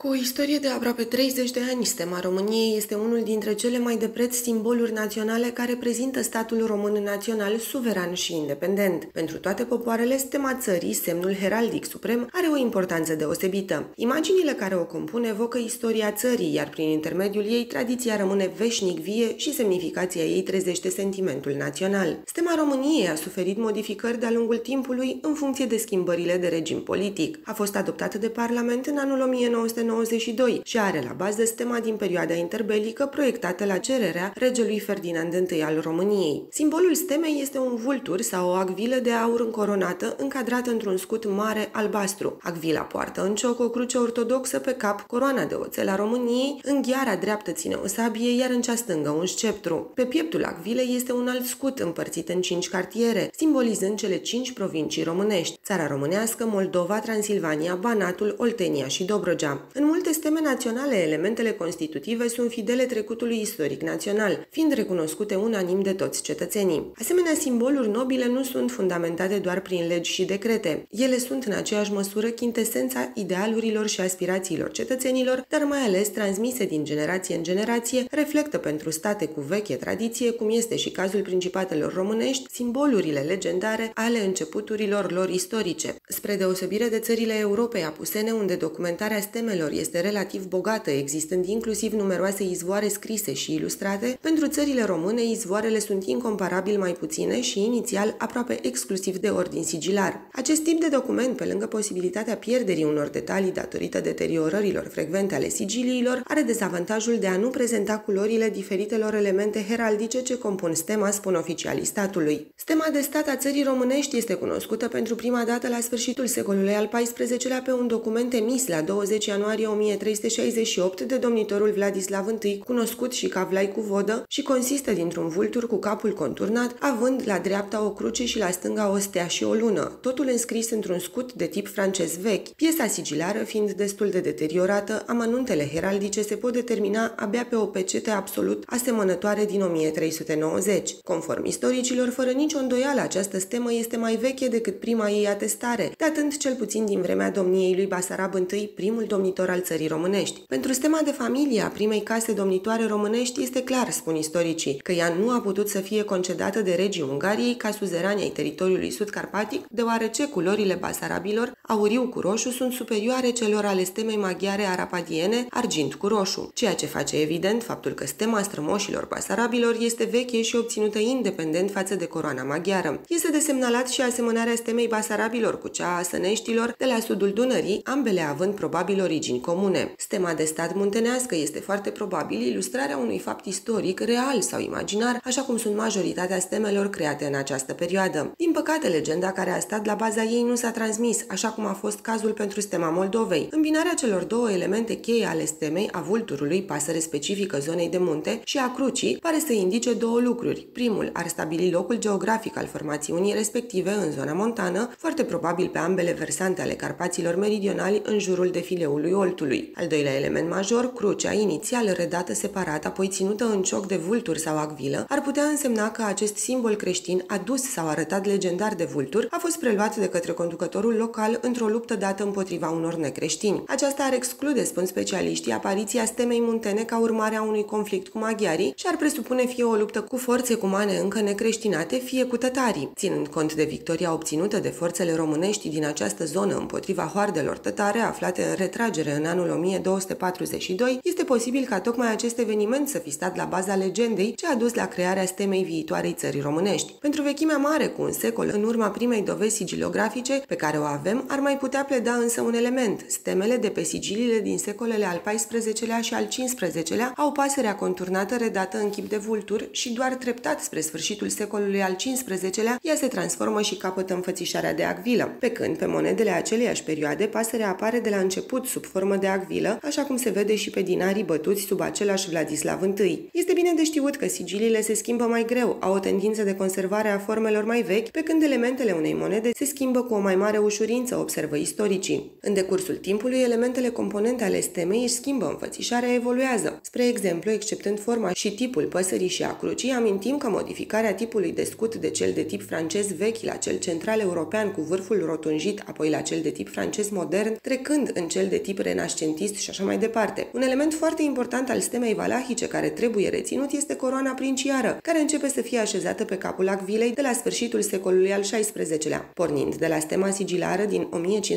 Cu o istorie de aproape 30 de ani, stema României este unul dintre cele mai de preț simboluri naționale care prezintă statul român național, suveran și independent. Pentru toate popoarele, stema țării, semnul heraldic suprem, are o importanță deosebită. Imaginile care o compun evocă istoria țării, iar prin intermediul ei, tradiția rămâne veșnic vie și semnificația ei trezește sentimentul național. Stema României a suferit modificări de-a lungul timpului în funcție de schimbările de regim politic. A fost adoptată de Parlament în anul 1992 și are la bază stema din perioada interbelică proiectată la cererea regelui Ferdinand I al României. Simbolul stemei este un vultur sau o acvilă de aur încoronată încadrată într-un scut mare albastru. Acvila poartă în cioc o cruce ortodoxă pe cap, coroana de oțel a României, în gheara dreaptă ține o sabie, iar în cea stângă un sceptru. Pe pieptul acvilei este un alt scut împărțit în 5 cartiere, simbolizând cele 5 provincii românești: țara românească, Moldova, Transilvania, Banatul, Oltenia și Dobrogea. În multe steme naționale, elementele constitutive sunt fidele trecutului istoric național, fiind recunoscute unanim de toți cetățenii. Asemenea, simboluri nobile nu sunt fundamentate doar prin legi și decrete. Ele sunt în aceeași măsură chintesența idealurilor și aspirațiilor cetățenilor, dar mai ales transmise din generație în generație, reflectă pentru state cu veche tradiție, cum este și cazul Principatelor Românești, simbolurile legendare ale începuturilor lor istorice. Spre deosebire de țările Europei apusene, unde documentarea stemelor este relativ bogată, existând inclusiv numeroase izvoare scrise și ilustrate, pentru țările române izvoarele sunt incomparabil mai puține și inițial aproape exclusiv de ordin sigilar. Acest tip de document, pe lângă posibilitatea pierderii unor detalii datorită deteriorărilor frecvente ale sigiliilor, are dezavantajul de a nu prezenta culorile diferitelor elemente heraldice ce compun stema, spun oficialii statului. Stema de stat a țării românești este cunoscută pentru prima dată la sfârșitul secolului al XIV-lea pe un document emis la 20 ianuarie 1368 de domnitorul Vladislav I, cunoscut și ca Vlai cu vodă, și consistă dintr-un vultur cu capul conturnat, având la dreapta o cruce și la stânga o stea și o lună, totul înscris într-un scut de tip francez vechi. Piesa sigilară fiind destul de deteriorată, amănuntele heraldice se pot determina abia pe o pecete absolut asemănătoare din 1390. Conform istoricilor, fără nicio îndoială, această stemă este mai veche decât prima ei atestare, datând cel puțin din vremea domniei lui Basarab I, primul domnitor al țării românești. Pentru stema de familie a primei case domnitoare românești este clar, spun istoricii, că ea nu a putut să fie concedată de regii Ungariei ca suzerani ai teritoriului sud-carpatic, deoarece culorile basarabilor, auriu cu roșu, sunt superioare celor ale stemei maghiare arapadiene, argint cu roșu, ceea ce face evident faptul că stema strămoșilor basarabilor este veche și obținută independent față de coroana maghiară. Este de semnalat și asemănarea stemei basarabilor cu cea a săneștilor de la sudul Dunării, ambele având probabil origini comune. Stema de stat muntenească este foarte probabil ilustrarea unui fapt istoric, real sau imaginar, așa cum sunt majoritatea stemelor create în această perioadă. Din păcate, legenda care a stat la baza ei nu s-a transmis, așa cum a fost cazul pentru stema Moldovei. Îmbinarea celor două elemente cheie ale stemei, a vulturului, pasăre specifică zonei de munte, și a crucii, pare să indice două lucruri. Primul ar stabili locul geografic al formațiunii respective în zona montană, foarte probabil pe ambele versante ale Carpaților meridionali în jurul defileului Oltului. Al doilea element major, crucea, inițial redată separat, apoi ținută în cioc de vultur sau acvilă, ar putea însemna că acest simbol creștin adus sau arătat legendar de vultur a fost preluat de către conducătorul local într-o luptă dată împotriva unor necreștini. Aceasta ar exclude, spun specialiștii, apariția stemei muntene ca urmare a unui conflict cu maghiarii și ar presupune fie o luptă cu forțe cumane încă necreștinate, fie cu tătarii. Ținând cont de victoria obținută de forțele românești din această zonă împotriva hoardelor tătare aflate în retragere în anul 1242, este posibil ca tocmai acest eveniment să fi stat la baza legendei ce a dus la crearea stemei viitoarei țării românești. Pentru vechimea mare, cu un secol în urma primei dovezi sigilografice pe care o avem, ar mai putea pleda însă un element. Stemele de pe sigiliile din secolele al XIV-lea și al XV-lea au pasărea conturnată redată în chip de vultur și doar treptat spre sfârșitul secolului al XV-lea ea se transformă și capătă înfățișarea de acvilă, pe când pe monedele aceleiași perioade pasărea apare de la început sub formă de acvilă, așa cum se vede și pe dinarii bătuți sub același Vladislav I. Este bine de știut că sigiliile se schimbă mai greu, au o tendință de conservare a formelor mai vechi, pe când elementele unei monede se schimbă cu o mai mare ușurință, observă istoricii. În decursul timpului, elementele componente ale stemei își schimbă înfățișarea, evoluează. Spre exemplu, exceptând forma și tipul păsării și a crucii, amintim că modificarea tipului de scut de cel de tip francez vechi la cel central european cu vârful rotunjit, apoi la cel de tip francez modern, trecând în cel de tip renascentist și așa mai departe. Un element foarte important al stemei valahice care trebuie reținut este coroana princiară, care începe să fie așezată pe capul acvilei de la sfârșitul secolului al XVI-lea. Pornind de la stema sigilară din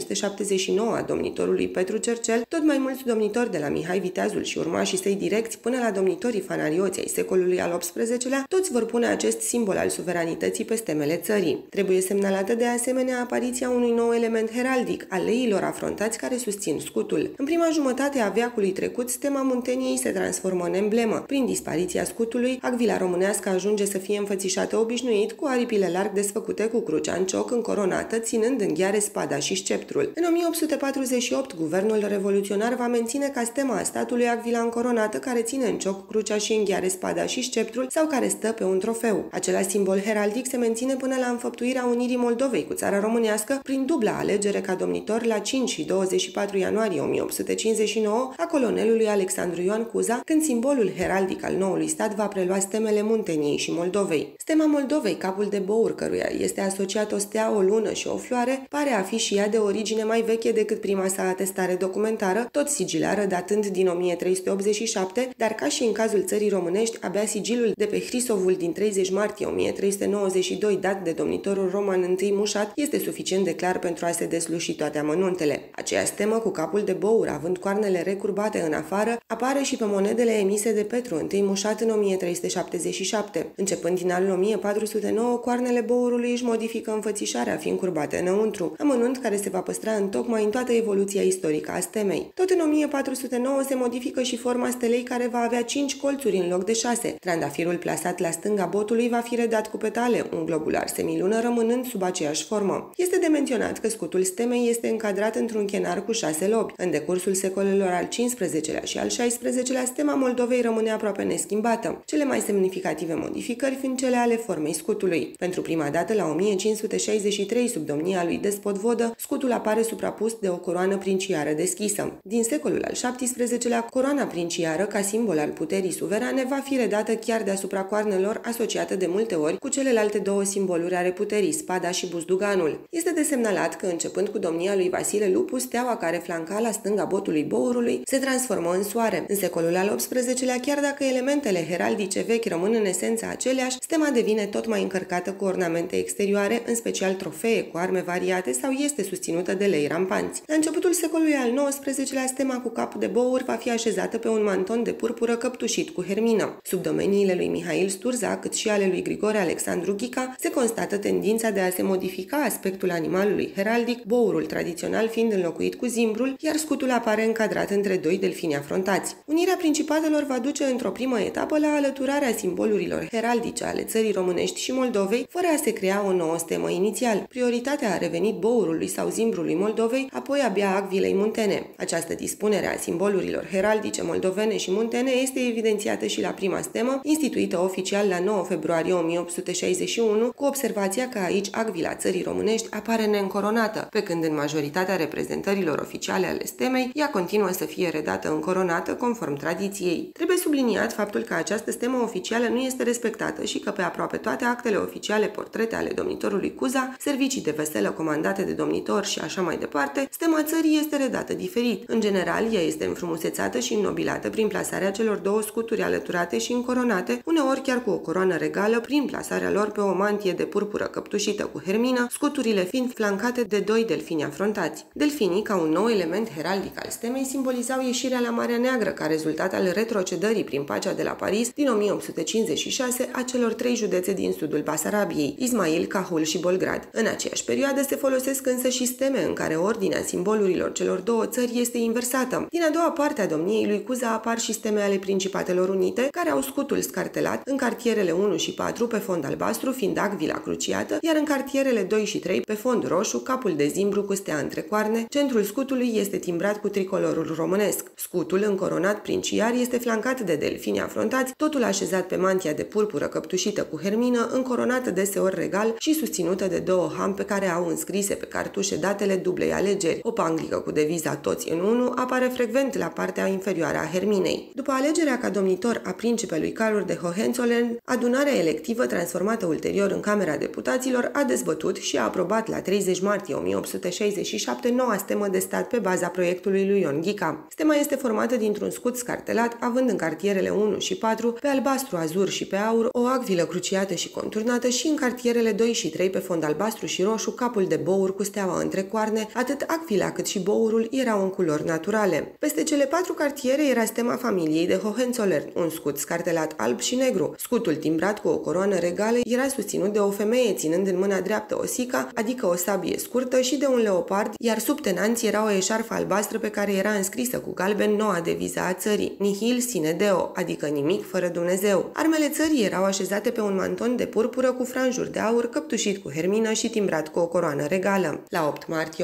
1579 a domnitorului Petru Cercel, tot mai mulți domnitori de la Mihai Viteazul și urmașii săi direcți până la domnitorii fanarioți ai secolului al XVIII-lea, toți vor pune acest simbol al suveranității pe stemele țării. Trebuie semnalată de asemenea apariția unui nou element heraldic, al leilor afrontați care susțin scutul. În prima jumătate a veacului trecut, stema Munteniei se transformă în emblemă. Prin dispariția scutului, acvila românească ajunge să fie înfățișată obișnuit cu aripile larg desfăcute cu crucea în cioc încoronată, ținând în gheare spada și sceptrul. În 1848, guvernul revoluționar va menține ca stema a statului acvila încoronată care ține în cioc crucea și în gheare spada și sceptrul sau care stă pe un trofeu. Același simbol heraldic se menține până la înfăptuirea unirii Moldovei cu țara românească prin dubla alegere ca domnitor la 5 și 24 ianuarie 1859 a colonelului Alexandru Ioan Cuza, când simbolul heraldic al noului stat va prelua stemele Munteniei și Moldovei. Stema Moldovei, capul de bour căruia este asociat o stea, o lună și o floare, pare a fi și ea de origine mai veche decât prima sa atestare documentară, tot sigilară datând din 1387, dar ca și în cazul țării românești, abia sigilul de pe Hrisovul din 30 martie 1392 dat de domnitorul roman I Mușat este suficient de clar pentru a se desluși toate amănuntele. Aceea stemă cu capul de bour, având coarnele recurbate în afară, apare și pe monedele emise de Petru I Mușat în 1377. Începând din anul 1409, coarnele bourului își modifică înfățișarea, fiind curbate înăuntru, amănunt care se va păstra întocmai în toată evoluția istorică a stemei. Tot în 1409 se modifică și forma stelei, care va avea 5 colțuri în loc de 6. Trandafirul plasat la stânga botului va fi redat cu petale, un globular semilună rămânând sub aceeași formă. Este de menționat că scutul stemei este încadrat într-un chenar cu 6 lobi. În decursul secolelor al XV-lea și al XVI-lea, stema Moldovei rămâne aproape neschimbată, cele mai semnificative modificări fiind cele ale formei scutului. Pentru prima dată, la 1563, sub domnia lui Despot Vodă, scutul apare suprapus de o coroană princiară deschisă. Din secolul al XVII-lea, coroana princiară, ca simbol al puterii suverane, va fi redată chiar deasupra coarnelor, asociată de multe ori cu celelalte două simboluri ale puterii, spada și buzduganul. Este de semnalat că, începând cu domnia lui Vasile Lupu, steaua care flanca la stânga botului bourului se transformă în soare. În secolul al XVIII-lea, chiar dacă elementele heraldice vechi rămân în esență aceleași, stema devine tot mai încărcată cu ornamente exterioare, în special trofee cu arme variate, sau este susținută de lei rampanți. La începutul secolului al XIX-lea, stema cu cap de bour va fi așezată pe un manton de purpură căptușit cu hermină. Sub domeniile lui Mihail Sturza, cât și ale lui Grigore Alexandru Ghica, se constată tendința de a se modifica aspectul animalului heraldic, bourul tradițional fiind înlocuit cu zimbrul, iar scutul apare încadrat între doi delfini afrontați. Unirea principatelor va duce într-o primă etapă la alăturarea simbolurilor heraldice ale țării românești și Moldovei, fără a se crea o nouă stemă inițial. Prioritatea a revenit bourului sau zimbrului Moldovei, apoi abia acvilei muntene. Această dispunere a simbolurilor heraldice moldovene și muntene este evidențiată și la prima stemă, instituită oficial la 9 februarie 1861, cu observația că aici acvila țării românești apare neîncoronată, pe când în majoritatea reprezentărilor oficiale ale stemei, ea continuă să fie redată încoronată conform tradiției. Trebuie subliniat faptul că această stemă oficială nu este respectată și că pe aproape toate actele oficiale, portrete ale domnitorului Cuza, servicii de veselă comandate de domnitor și așa mai departe, stema țării este redată diferit. În general, ea este înfrumusețată și înnobilată prin plasarea celor două scuturi alăturate și încoronate, uneori chiar cu o coroană regală, prin plasarea lor pe o mantie de purpură căptușită cu hermină, scuturile fiind flancate de doi delfini afrontați. Delfinii, ca un nou element heraldic al stemei, simbolizau ieșirea la Marea Neagră ca rezultat al retrocedării prin pacea de la Paris din 1856 a celor trei județe din sudul Basarabiei, Ismail, Cahul și Bolgrad. În aceeași perioadă se folosesc însă și steme în care ordinea simbolurilor celor două țări este inversată. Din a doua parte a domniei lui Cuza apar și steme ale Principatelor Unite, care au scutul scartelat în cartierele 1 și 4 pe fond albastru, fiind acvila cruciată, iar în cartierele 2 și 3 pe fond roșu, capul de zimbru cu stea între coarne, centrul scutului este timbrat cu tricolorul românesc. Scutul, încoronat princiar, este flancat de delfini afrontați, totul așezat pe mantia de purpură căptușită cu hermină, încoronată deseori regal și susținută de două hampe care au înscrise pe cartușe datele dublei alegeri. O panglică cu deviza toți în unu apare frecvent la partea inferioară a herminei. După alegerea ca domnitor a principelui Carol de Hohenzollern, adunarea electivă, transformată ulterior în Camera Deputaților, a dezbătut și a aprobat la 30 martie 1867 noua stemă de stat pe baza proiectului proiectului lui Ion Ghica. Stema este formată dintr-un scut scartelat, având în cartierele 1 și 4 pe albastru, azur și pe aur o acvilă cruciată și conturnată și în cartierele 2 și 3 pe fond albastru și roșu capul de bour cu steaua între coarne, atât acvila cât și bourul erau în culori naturale. Peste cele 4 cartiere era stema familiei de Hohenzollern, un scut scartelat alb și negru. Scutul timbrat cu o coroană regală era susținut de o femeie ținând în mâna dreaptă o sica, adică o sabie scurtă, și de un leopard, iar sub tenanți era o eșarfă albastră pe care era înscrisă cu galben noua deviză a țării, Nihil sine Deo, adică nimic fără Dumnezeu. Armele țării erau așezate pe un manton de purpură cu franjuri de aur, căptușit cu hermină și timbrat cu o coroană regală. La 8 martie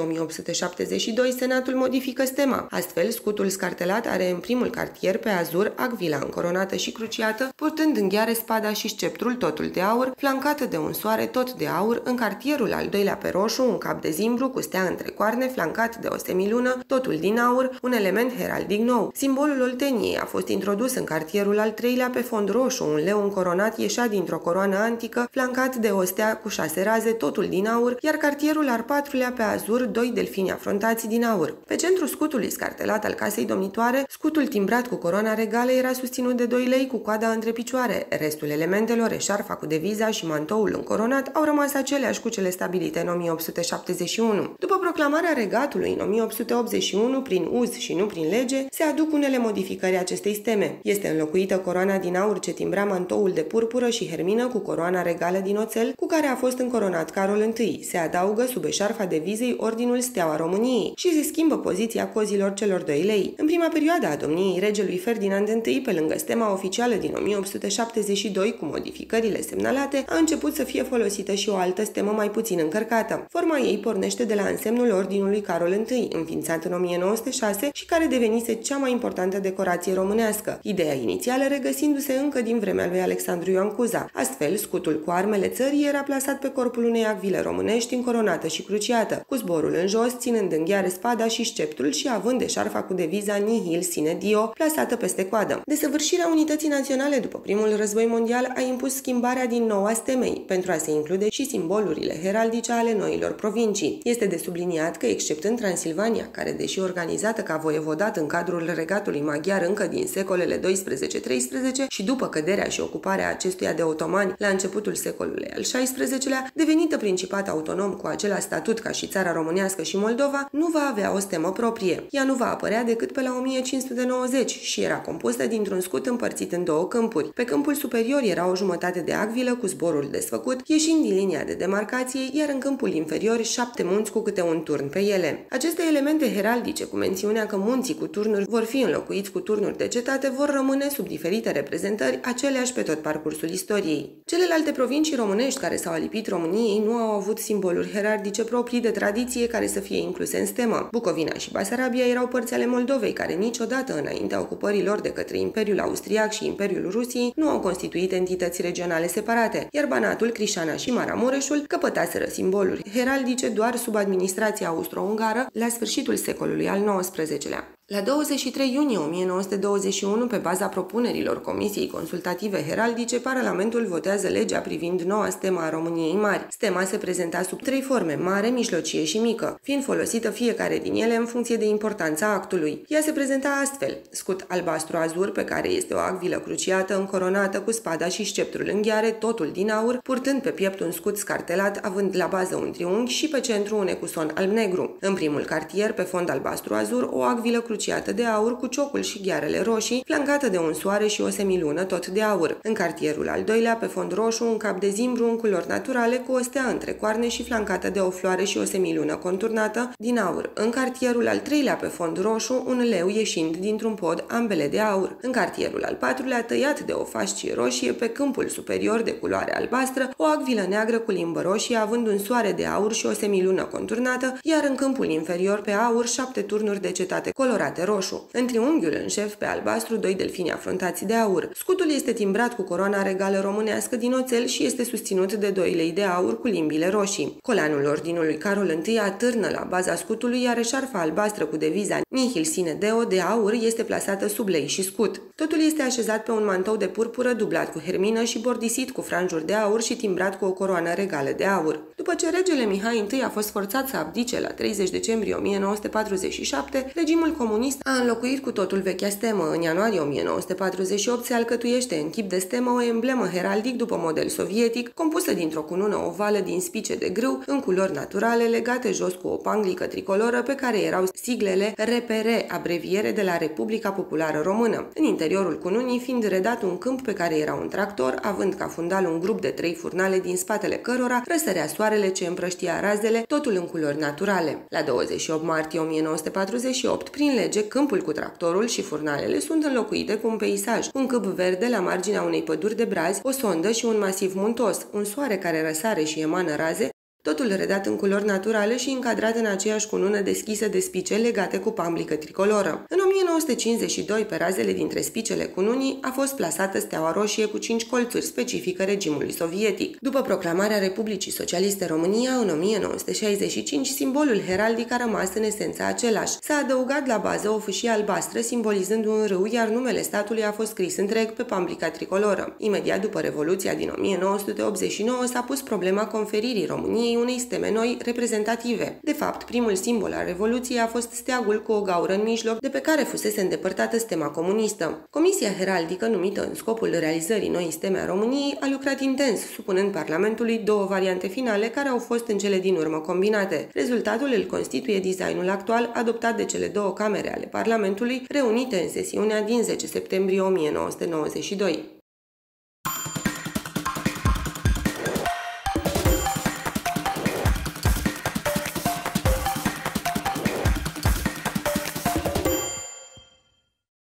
1872, Senatul modifică stema. Astfel, scutul scartelat are în primul cartier pe azur acvila încoronată și cruciată, purtând în gheare spada și sceptrul, totul de aur, flancată de un soare tot de aur, în cartierul al doilea pe roșu, un cap de zimbru cu stea între coarne, flancat de o semilună, totul din aur, un element heraldic nou. Simbolul Olteniei a fost introdus în cartierul al treilea pe fond roșu, un leu încoronat ieșea dintr-o coroană antică, flancat de o stea cu 6 raze, totul din aur, iar cartierul al patrulea pe azur, 2 delfini afrontați din aur. Pe centrul scutului scartelat al casei domnitoare, scutul timbrat cu coroana regală era susținut de 2 lei cu coada între picioare. Restul elementelor, eșarfa cu deviza și mantoul încoronat, au rămas aceleași cu cele stabilite în 1871. După proclamarea regatului în 1881, prin uz și nu prin lege, se aduc unele modificări acestei steme. Este înlocuită coroana din aur ce timbra mantoul de purpură și hermină cu coroana regală din oțel, cu care a fost încoronat Carol I. Se adaugă sub eșarfa devizei ordinul Steaua României și se schimbă poziția cozilor celor 2 lei. În prima perioadă a domniei regelui Ferdinand I, pe lângă stema oficială din 1872 cu modificările semnalate, a început să fie folosită și o altă stemă mai puțin încărcată. Forma ei pornește de la însemnul ordinului Carol I, înființat în 1906 și care devenise cea mai importantă decorație românească, ideea inițială regăsindu-se încă din vremea lui Alexandru Ioan Cuza. Astfel, scutul cu armele țării era plasat pe corpul unei acvile românești încoronată și cruciată, cu zborul în jos, ținând în gheare spada și sceptrul și având eșarfa cu deviza Nihil sine Dio plasată peste coadă. Desăvârșirea unității naționale după primul război mondial a impus schimbarea din nou a stemei, pentru a se include și simbolurile heraldice ale noilor provincii. Este de subliniat că, exceptând Transilvania, care, deși organizată ca voievodat în cadrul regatului maghiar încă din secolele 12-13 și după căderea și ocuparea acestuia de otomani la începutul secolului al XVI-lea, devenită principat autonom cu același statut ca și țara românească și Moldova, nu va avea o stemă proprie. Ea nu va apărea decât pe la 1590 și era compusă dintr-un scut împărțit în 2 câmpuri. Pe câmpul superior era o jumătate de acvilă cu zborul desfăcut, ieșind din linia de demarcație, iar în câmpul inferior 7 munți cu câte un turn pe ele. Aceste elemente heraldice, cu mențiunea că munții cu turnuri vor fi înlocuiți cu turnuri de cetate, vor rămâne sub diferite reprezentări aceleași pe tot parcursul istoriei. Celelalte provincii românești care s-au alipit României nu au avut simboluri heraldice proprii de tradiție care să fie incluse în stemă. Bucovina și Basarabia erau părți ale Moldovei care niciodată înaintea ocupării lor de către Imperiul Austriac și Imperiul Rusiei nu au constituit entități regionale separate, iar Banatul, Crișana și Maramureșul căpătaseră simboluri heraldice doar sub administrația austro-ungară la sfârșitul secolului al XIX-lea. La 23 iunie 1921, pe baza propunerilor Comisiei Consultative Heraldice, Parlamentul votează legea privind noua stemă a României Mari. Stema se prezenta sub 3 forme, mare, mijlocie și mică, fiind folosită fiecare din ele în funcție de importanța actului. Ea se prezenta astfel: scut albastru-azur, pe care este o acvilă cruciată, încoronată cu spada și sceptrul în gheare, totul din aur, purtând pe piept un scut scartelat, având la bază un triunghi și pe centru un ecuson alb-negru. În primul cartier, pe fond albastru-azur, o acvilă cruciată de aur cu ciocul și ghearele roșii, flancată de un soare și o semilună tot de aur. În cartierul al doilea, pe fond roșu, un cap de zimbru în culori naturale cu o stea între coarne și flancată de o floare și o semilună conturnată din aur. În cartierul al treilea, pe fond roșu, un leu ieșind dintr-un pod, ambele de aur. În cartierul al patrulea, tăiat de o fascie roșie, pe câmpul superior de culoare albastră, o acvilă neagră cu limbă roșie, având un soare de aur și o semilună conturnată, iar în câmpul inferior, pe aur, 7 turnuri de cetate colorate roșu. În triunghiul în șef, pe albastru, 2 delfini afrontați de aur. Scutul este timbrat cu coroana regală românească din oțel și este susținut de 2 lei de aur cu limbile roșii. Colanul ordinului Carol I atârnă la baza scutului, iar eșarfa albastră cu deviza Nihil sine Deo de aur este plasată sub lei și scut. Totul este așezat pe un mantou de purpură dublat cu hermină și bordisit cu franjuri de aur și timbrat cu o coroană regală de aur. După ce regele Mihai I a fost forțat să abdice la 30 decembrie 1947, regimul comunist a înlocuit cu totul vechea stemă. În ianuarie 1948 se alcătuiește în chip de stemă o emblemă heraldic după model sovietic, compusă dintr-o cunună ovală din spice de grâu în culori naturale, legate jos cu o panglică tricoloră pe care erau siglele RPR, abreviere de la Republica Populară Română. În interiorul cununii fiind redat un câmp pe care era un tractor, având ca fundal un grup de 3 furnale din spatele cărora răsărea soarele ce împrăștia razele, totul în culori naturale. La 28 martie 1948, prin lege, câmpul cu tractorul și furnalele sunt înlocuite cu un peisaj, un câmp verde la marginea unei păduri de brazi, o sondă și un masiv muntos, un soare care răsare și emană raze, totul redat în culori naturale și încadrat în aceeași cunună deschisă de spice legate cu pamblică tricoloră. În 1952, pe razele dintre spicele cununii a fost plasată steaua roșie cu 5 colțuri, specifică regimului sovietic. După proclamarea Republicii Socialiste România, în 1965, simbolul heraldic a rămas în esență același. S-a adăugat la bază o fâșie albastră, simbolizând un râu, iar numele statului a fost scris întreg pe pamblica tricoloră. Imediat după Revoluția din 1989 s-a pus problema conferirii României unei steme noi reprezentative. De fapt, primul simbol al Revoluției a fost steagul cu o gaură în mijloc, de pe care fusese îndepărtată stema comunistă. Comisia heraldică, numită în scopul realizării noii steme a României, a lucrat intens, supunând Parlamentului 2 variante finale care au fost în cele din urmă combinate. Rezultatul îl constituie designul actual, adoptat de cele 2 camere ale Parlamentului, reunite în sesiunea din 10 septembrie 1992.